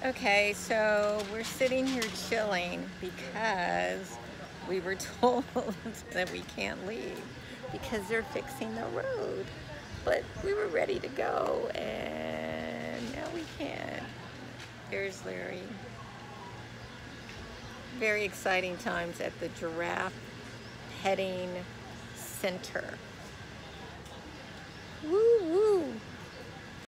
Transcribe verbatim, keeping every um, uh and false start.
Okay, so we're sitting here chilling because we were told that we can't leave because they're fixing the road. But we were ready to go and now we can't. There's Larry. Very exciting times at the Giraffe Petting Center. Woo woo!